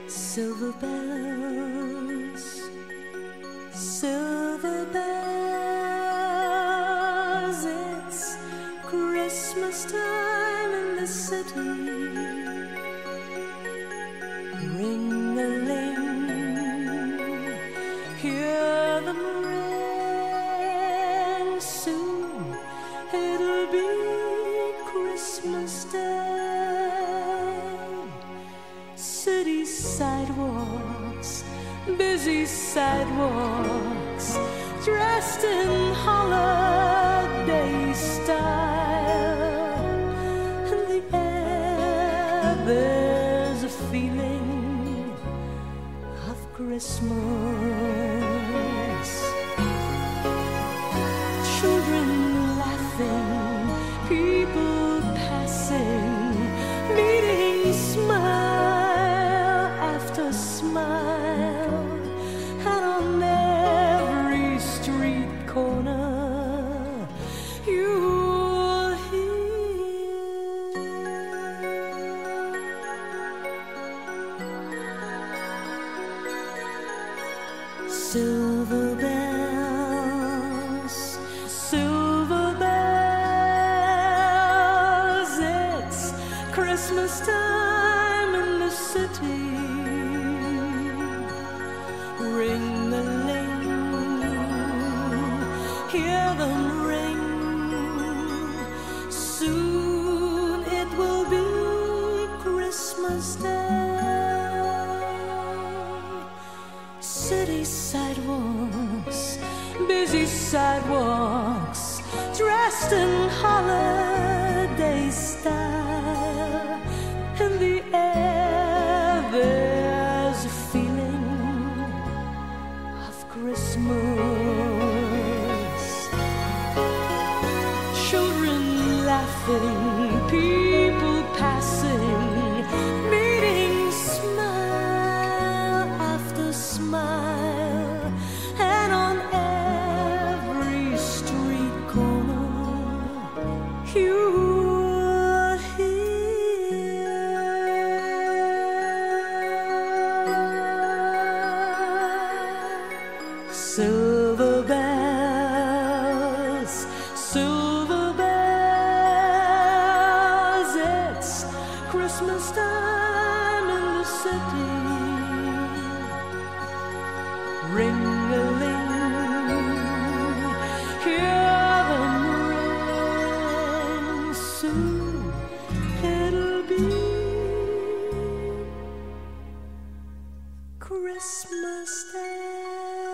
Silver bells, silver bells, it's Christmas time in the city. Ring-a-ling, hear them ring. Soon it'll be Christmas Day. City sidewalks, busy sidewalks, dressed in holiday style. In the air there's a feeling of Christmas. Children laughing, people passing, meeting smile after smile, and on every street corner you'll hear silver bells, silver bells, it's Christmas time in the city. Ring-a-ling, hear them ring. Soon it will be Christmas Day. City sidewalks, busy sidewalks, dressed in holiday style. In the air there's a feeling of Christmas. Children laughing, people passing, meeting smile after smile, and on every street corner you'll hear silver bells, silver bells, it's Christmas time in the city. Ring-a-ling, hear them ring. Soon it'll be Christmas Day.